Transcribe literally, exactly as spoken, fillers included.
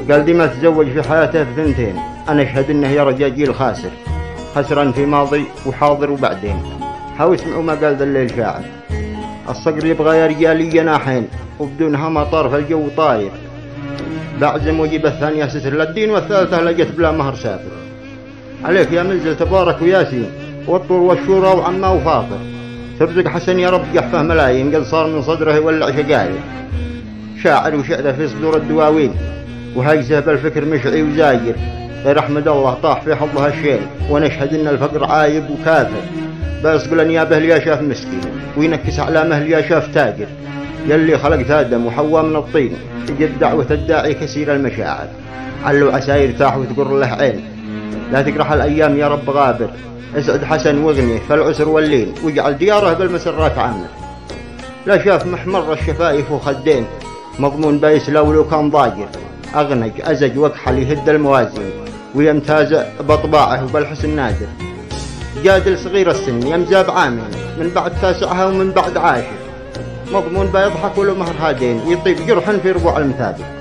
قال دي ما تزوج في حياته في ثنتين، أنا أشهد إنه يا رجاجيل خاسر، خسران في ماضي وحاضر وبعدين. هاو اسمعوا ما قال ذا الليل شاعر: الصقر يبغى يا رجالي جناحين، وبدونها مطار في الجو طاير، بعزم وجيب الثانية ستر للدين، والثالثة لقيت بلا مهر سافر. عليك يا منزل تبارك وياسين، والطور والشورى وعما وفاطر، ترزق حسن يا رب يحفه ملايين، قد صار من صدره يولع شقاير. شاعر وشعره في صدور الدواوين، وهيزه بالفكر مشعي وزاير، غير أحمد الله طاح في حظها الشيل، ونشهد إن الفقر عايب وكافر، بيصقل أنيابه ليا شاف مسكين، وينكس أعلامه ليا شاف تاجر. يلي خلقت آدم وحواء من الطين، تجد دعوة الداعي كثير المشاعر، علو عسى يرتاح وتقر له عين، لا تقرح الأيام يا رب غابر، اسعد حسن واغنيه فالعسر واللين، واجعل دياره بالمسرات عامة. لا شاف محمر الشفايف وخدين، مضمون بايس لو لو كان ضاجر، أغنج أزج وكحل يهد الموازين، ويمتاز بطباعه وبالحسن نادر. جادل صغير السن يمزاب عامين، من بعد تاسعها ومن بعد عاشر، مضمون بيضحك ولو مهر هادين، يطيب جرحا في ربوع المثابر.